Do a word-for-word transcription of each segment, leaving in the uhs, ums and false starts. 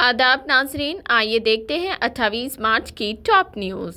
आदाब नाजरीन, आइए देखते हैं अट्ठाईस मार्च की टॉप न्यूज।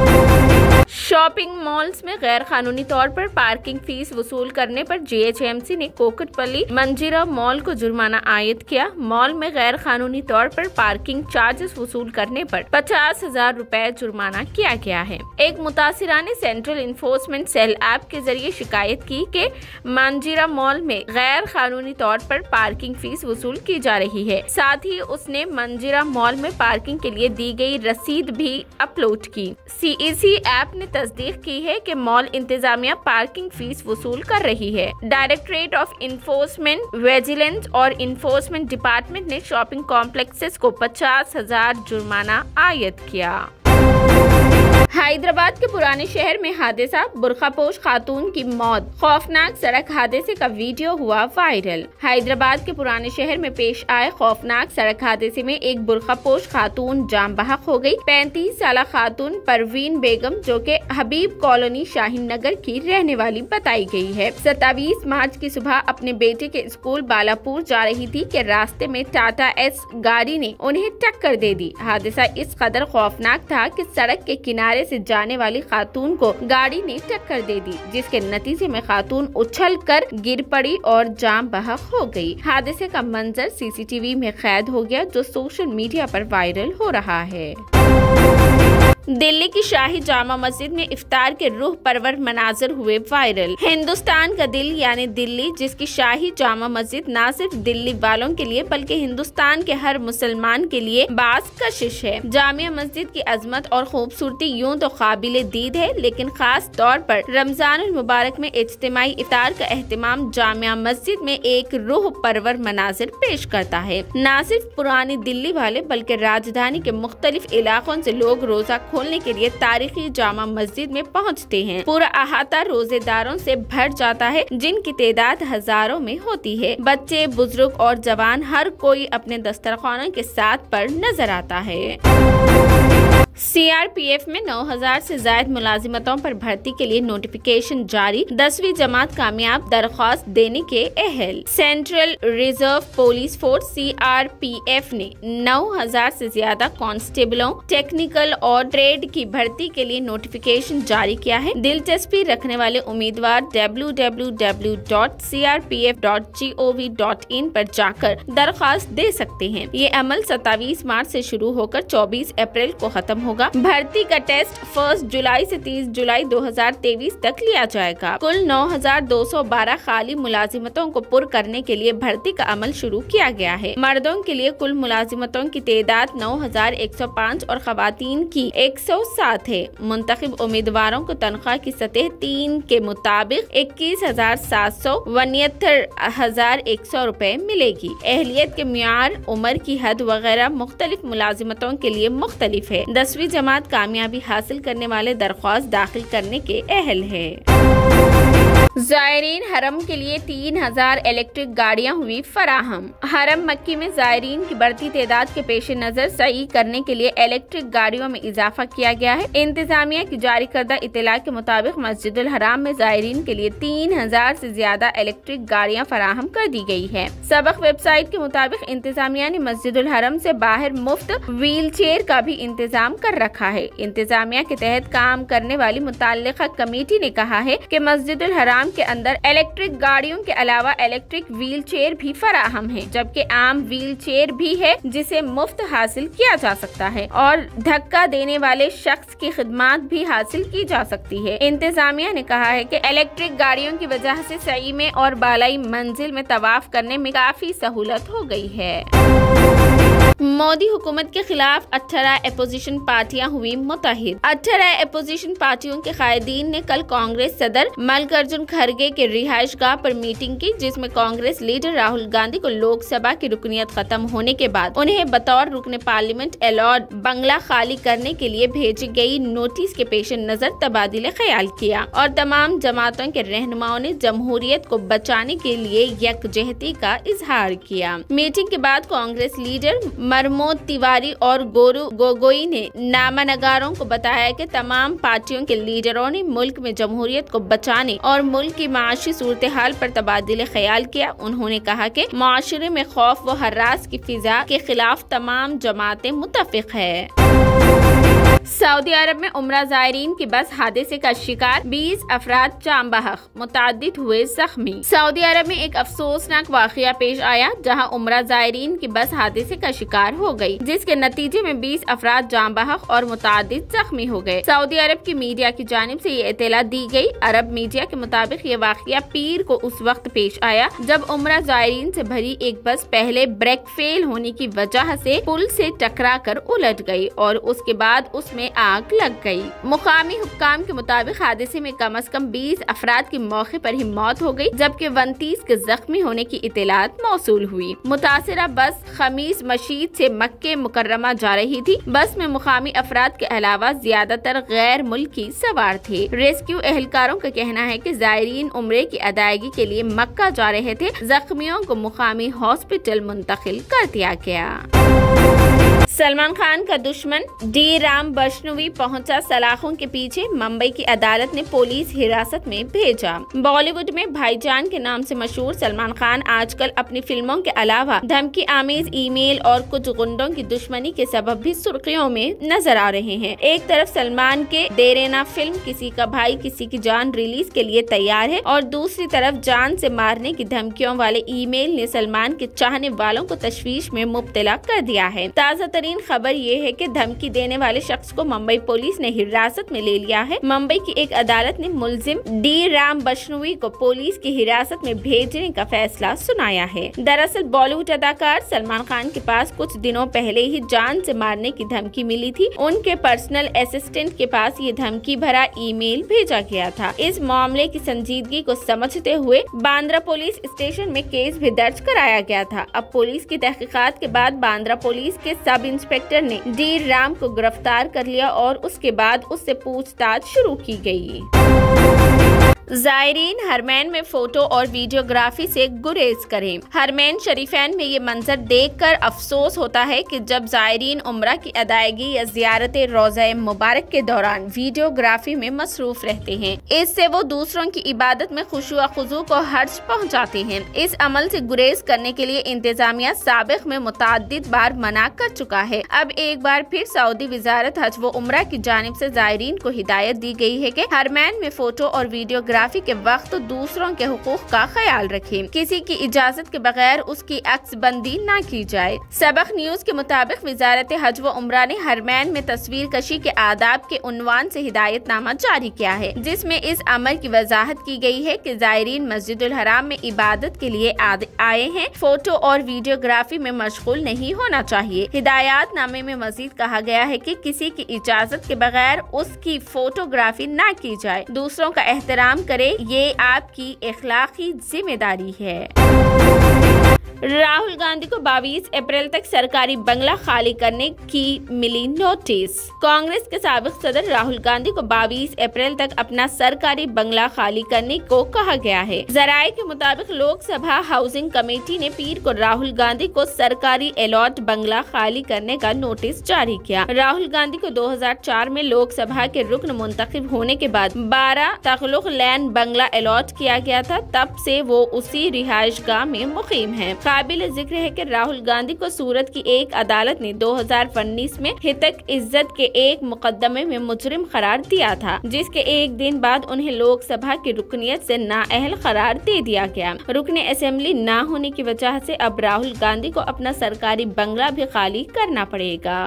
शॉपिंग मॉल्स में गैर कानूनी तौर पर पार्किंग फीस वसूल करने पर जीएचएमसी ने कोकटपल्ली मंजीरा मॉल को जुर्माना आयद किया। मॉल में गैर कानूनी तौर पर पार्किंग चार्जेस वसूल करने पर पचास हजार रूपए जुर्माना किया गया है। एक मुतासिरा ने सेंट्रल इन्फोर्समेंट सेल ऐप के जरिए शिकायत की कि मंजीरा मॉल में गैर कानूनी तौर पर पार्किंग फीस वसूल की जा रही है। साथ ही उसने मंजीरा मॉल में पार्किंग के लिए दी गई रसीद भी अपलोड की। सीईसी ऐप ने तस्दीक की है कि मॉल इंतजामिया पार्किंग फीस वसूल कर रही है। डायरेक्टरेट ऑफ इन्फोर्समेंट विजिलेंस और इन्फोर्समेंट डिपार्टमेंट ने शॉपिंग कॉम्प्लेक्सेस को पचास हजार जुर्माना आयद किया। हैदराबाद के पुराने शहर में हादसा, बुर्खापोश खातून की मौत। खौफनाक सड़क हादसे का वीडियो हुआ वायरल। हैदराबाद के पुराने शहर में पेश आए खौफनाक सड़क हादसे में एक बुर्खापोश खातून जाम बहक हो गई। पैंतीस साल खातून परवीन बेगम जो के हबीब कॉलोनी शाहीन नगर की रहने वाली बताई गई है। सत्ताईस मार्च की सुबह अपने बेटे के स्कूल बालापुर जा रही थी कि रास्ते में टाटा एस गाड़ी ने उन्हें टक्कर दे दी। हादसा इस कदर खौफनाक था कि सड़क के किनारे से जाने वाली खातून को गाड़ी ने टक्कर दे दी, जिसके नतीजे में खातून उछलकर गिर पड़ी और जाम बहक हो गई। हादसे का मंजर सीसीटीवी में कैद हो गया, जो सोशल मीडिया पर वायरल हो रहा है। दिल्ली की शाही जामा मस्जिद में इफ्तार के रूह परवर मनाजर हुए वायरल। हिंदुस्तान का दिल यानी दिल्ली, जिसकी शाही जामा मस्जिद न सिर्फ दिल्ली वालों के लिए बल्कि हिंदुस्तान के हर मुसलमान के लिए बास कशिश है। जामिया मस्जिद की अजमत और खूबसूरती यूं तो काबिले दीद है, लेकिन खास तौर पर रमजान मुबारक में इज्तिमाई इफ्तार का एहतमाम जामिया मस्जिद में एक रूह परवर मनाजिर पेश करता है। न सिर्फ पुरानी दिल्ली वाले बल्कि राजधानी के मुख्तलिफ इलाकों से लोग रोजा खोलने के लिए तारीखी जामा मस्जिद में पहुंचते हैं। पूरा अहाता रोजेदारों से भर जाता है, जिनकी तादाद हजारों में होती है। बच्चे, बुजुर्ग और जवान हर कोई अपने दस्तरखानों के साथ पर नजर आता है। सीआरपीएफ में नौ हजार से ज्यादा मुलाजिमतों पर भर्ती के लिए नोटिफिकेशन जारी। दसवीं जमात कामयाब, दरख्वास्त देने के अहल। Central reserve police force CRPF ने नौ हजार से ज्यादा कांस्टेबलों, टेक्निकल और ट्रेड की भर्ती के लिए नोटिफिकेशन जारी किया है। दिलचस्पी रखने वाले उम्मीदवार W W W dot C R P F dot G O V dot in पर जाकर दरख्वास्त दे सकते हैं। ये अमल सत्ताईस मार्च से शुरू होकर चौबीस अप्रैल को खत्म होगा। भर्ती का टेस्ट फर्स्ट जुलाई से तीस जुलाई दो हजार तेईस तक लिया जाएगा। कुल नौ हजार दो सौ बारह खाली मुलाजिमतों को पुर करने के लिए भर्ती का अमल शुरू किया गया है। मर्दों के लिए कुल मुलाजिमतों की तादाद नौ हजार एक सौ पाँच और खवातीन की एक सौ सात है। मुंतखब उम्मीदवारों को तनख्वाह की सतह तीन के मुताबिक इक्कीस हजार सात सौ उनहत्तर हजार एक सौ रूपए मिलेगी। अहलियत के मियार, उम्र की हद वगैरह मुख्तलिफ मुलाजिमतों के लिए मुख्तलिफ है। दसवीं जमात कामयाबी हासिल करने वाले दरख्वास्त दाखिल करने के अहल है। ज़ायरीन हरम के लिए तीन हजार इलेक्ट्रिक गाड़ियां हुई फराहम। हरम मक्की में ज़ायरीन की बढ़ती तादाद के पेश नजर सही करने के लिए इलेक्ट्रिक गाड़ियों में इजाफा किया गया है। इंतजामिया की जारी करदा इत्तला के मुताबिक मस्जिदुल हराम में ज़ायरीन के लिए तीन हजार से ज्यादा इलेक्ट्रिक गाड़ियां फराहम कर दी गई है। सबक वेबसाइट के मुताबिक इंतजामिया ने मस्जिदुल हरम से बाहर मुफ्त व्हील चेयर का भी इंतजाम कर रखा है। इंतजामिया के तहत काम करने वाली मुताल्लिका कमेटी ने कहा है कि मस्जिदुल हराम के अंदर इलेक्ट्रिक गाड़ियों के अलावा इलेक्ट्रिक व्हील चेयर भी फराहम है, जबकि आम व्हील चेयर भी है जिसे मुफ्त हासिल किया जा सकता है और धक्का देने वाले शख्स की खिदमत भी हासिल की जा सकती है। इंतजामिया ने कहा है कि इलेक्ट्रिक गाड़ियों की वजह से सही में और बालाई मंजिल में तवाफ करने में काफी सहूलत हो गई है। मोदी हुकूमत के खिलाफ अठारह अपोजिशन पार्टियां हुई मुत्तहिद। अठारह अपोजिशन पार्टियों के कायदीन ने कल कांग्रेस सदर मल्लिकार्जुन खड़गे के रिहाइश गाह पर मीटिंग की, जिसमें कांग्रेस लीडर राहुल गांधी को लोकसभा की रुकनीत खत्म होने के बाद उन्हें बतौर रुकने पार्लियामेंट अलॉट बंगला खाली करने के लिए भेजी गई नोटिस के पेश नजर तबादले ख्याल किया और तमाम जमातों के रहनुमाओं ने जमहूरियत को बचाने के लिए यकजहती का इजहार किया। मीटिंग के बाद कांग्रेस लीडर मरमोद तिवारी और गोरू गोगोई ने नामानगारों को बताया कि तमाम पार्टियों के लीडरों ने मुल्क में जमहूरियत को बचाने और मुल्क की माशी सूरत हाल पर तबादले ख्याल किया। उन्होंने कहा कि माशरे में खौफ व हर्रास की फिजा के खिलाफ तमाम जमातें मुत्तफिक है। सऊदी अरब में उम्रा ज़ायरीन की बस हादसे का शिकार बीस अफराद जाम बहक, मुतादिद हुए जख्मी। सऊदी अरब में एक अफसोसनाक वाकया पेश आया जहां उम्रा ज़ायरीन की बस हादसे का शिकार हो गई, जिसके नतीजे में बीस अफराद जाम बहक और मुतादिद जख्मी हो गए। सऊदी अरब की मीडिया की जानिब से ये इत्तला दी गई। अरब मीडिया के मुताबिक ये वाकया पीर को उस वक्त पेश आया जब उम्रा ज़ायरीन से भरी एक बस पहले ब्रेक फेल होने की वजह से पुल से टकरा कर उलट गई और उसके बाद उस में आग लग गई। मुकामी हुक्काम के मुताबिक हादसे में कम अज कम बीस अफराद की मौके पर ही मौत हो गई, जबकि उनतीस के जख्मी होने की इत्तलात मौसूल हुई। मुतासिरा बस खमीस मशीद से मक्के मुकर्रमा जा रही थी। बस में मुकामी अफराद के अलावा ज्यादातर गैर मुल्की सवार थे। रेस्क्यू एहलकारों का कहना है कि ज़ायरीन उम्रे की अदायगी के लिए मक्का जा रहे थे। जख्मियों को मुकामी हॉस्पिटल मुंतकिल कर दिया गया। सलमान खान का दुश्मन डी राम बशनवी पहुंचा सलाखों के पीछे, मुंबई की अदालत ने पुलिस हिरासत में भेजा। बॉलीवुड में भाईजान के नाम से मशहूर सलमान खान आजकल अपनी फिल्मों के अलावा धमकी आमेज ईमेल और कुछ गुंडों की दुश्मनी के सबब भी सुर्खियों में नजर आ रहे हैं। एक तरफ सलमान के देरेना फिल्म किसी का भाई किसी की जान रिलीज के लिए तैयार है और दूसरी तरफ जान से मारने की धमकियों वाले ईमेल ने सलमान के चाहने वालों को तशवीश में मुब्तला कर दिया है। ताज़ा खबर ये है कि धमकी देने वाले शख्स को मुंबई पुलिस ने हिरासत में ले लिया है। मुंबई की एक अदालत ने मुलजिम डी राम बशनवी को पुलिस की हिरासत में भेजने का फैसला सुनाया है। दरअसल बॉलीवुड अदाकार सलमान खान के पास कुछ दिनों पहले ही जान से मारने की धमकी मिली थी। उनके पर्सनल असिस्टेंट के पास ये धमकी भरा ईमेल भेजा गया था। इस मामले की संजीदगी को समझते हुए बांद्रा पुलिस स्टेशन में केस भी दर्ज कराया गया था। अब पुलिस की तहकीकात के बाद बांद्रा पुलिस के सब इंस्पेक्टर ने डी राम को गिरफ्तार कर लिया और उसके बाद उससे पूछताछ शुरू की गई। ज़ायरीन हरमैन में फोटो और वीडियोग्राफी से गुरेज करें। हरमैन शरीफैन में ये मंजर देखकर अफसोस होता है कि जब ज़ायरीन उम्रा की अदायगी या ज़ियारत रोज़ा मुबारक के दौरान वीडियोग्राफी में मसरूफ रहते हैं। इससे वो दूसरों की इबादत में खुशू खुजू को हर्ज पहुँचाते हैं। इस अमल से गुरेज करने के लिए इंतजामिया साबिक में मुतअद्दिद बार मना कर चुका है। अब एक बार फिर सऊदी वजारत हज व उम्रा की जानिब से ज़ायरीन को हिदायत दी गई है कि हरमैन में फोटो और वीडियो फोटोग्राफी के वक्त तो दूसरों के हुकूक का ख्याल रखें। किसी की इजाजत के बगैर उसकी अक्सबंदी न की जाए। सबक न्यूज के मुताबिक वजारत हज व उम्रा ने हरमैन में तस्वीर कशी के आदाब के उन्वान से हिदायतनामा जारी किया है, जिसमें इस अमर की वजाहत की गई है कि ज़ायरीन मस्जिदुल हराम में इबादत के लिए आए हैं, फोटो और वीडियोग्राफी में मशगूल नहीं होना चाहिए। हिदायत नामे में मजीद कहा गया है कि किसी की इजाजत के बगैर उसकी फोटोग्राफी न की जाए। दूसरों का एहतराम करे, ये आपकी इखलाकी जिम्मेदारी है। राहुल गांधी को बाईस अप्रैल तक सरकारी बंगला खाली करने की मिली नोटिस। कांग्रेस के साबिक सदर राहुल गांधी को बाईस अप्रैल तक अपना सरकारी बंगला खाली करने को कहा गया है। जराये के मुताबिक लोकसभा हाउसिंग कमेटी ने पीर को राहुल गांधी को सरकारी अलॉट बंगला खाली करने का नोटिस जारी किया। राहुल गांधी को दो हज़ार चार में लोकसभा के रुकन मुंतखब होने के बाद बारह तखलुक लैन बंगला अलॉट किया गया था। तब से वो उसी रिहाइश गाह में मुकीम है। काबिल जिक्र है कि राहुल गांधी को सूरत की एक अदालत ने दो हज़ार उन्नीस में हितक इज्जत के एक मुकदमे में मुजरिम करार दिया था, जिसके एक दिन बाद उन्हें लोकसभा की रुकनियत से नाअहल करार दे दिया गया। रुकने असेंबली न होने की वजह से अब राहुल गांधी को अपना सरकारी बंगला भी खाली करना पड़ेगा।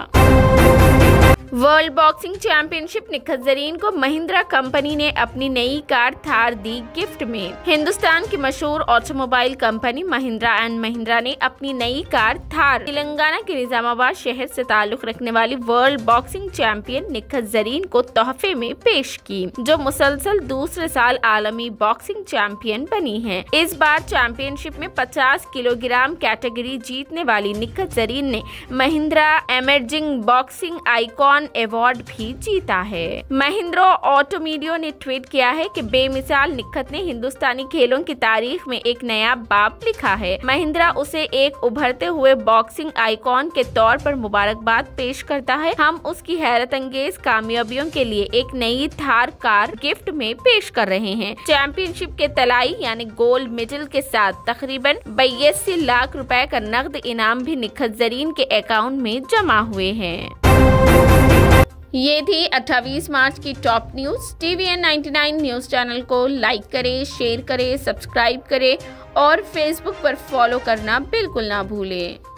World boxing championship Nikhat Zareen को महिंद्रा कंपनी ने अपनी नई कार थार दी गिफ्ट में। हिंदुस्तान की मशहूर automobile company Mahindra and Mahindra ने अपनी नई कार थार तेलंगाना के निजामाबाद शहर से ताल्लुक रखने वाली world boxing champion Nikhat Zareen को तोहफे में पेश की, जो मुसलसल दूसरे साल आलमी बॉक्सिंग चैंपियन बनी है। इस बार चैंपियनशिप में पचास किलोग्राम कैटेगरी जीतने वाली निखत जरीन ने Mahindra emerging boxing icon award भी जीता है। महिंद्रा ऑटोमीडियो ने ट्वीट किया है कि बेमिसाल निखत ने हिंदुस्तानी खेलों की तारीख में एक नया बाब लिखा है। महिंद्रा महिंद्रा उसे एक उभरते हुए बॉक्सिंग आइकॉन के तौर पर मुबारकबाद पेश करता है। हम उसकी हैरत अंगेज कामयाबियों के लिए एक नई थार कार गिफ्ट में पेश कर रहे हैं। चैंपियनशिप के तलाई यानी गोल्ड मेडल के साथ तकरीबन बयासी लाख रुपए का नकद इनाम भी निखत जरीन के अकाउंट में जमा हुए हैं। ये थी अट्ठाईस मार्च की टॉप न्यूज। टीवीएन निन्यानवे न्यूज चैनल को लाइक करें, शेयर करें, सब्सक्राइब करें और फेसबुक पर फॉलो करना बिल्कुल ना भूलें।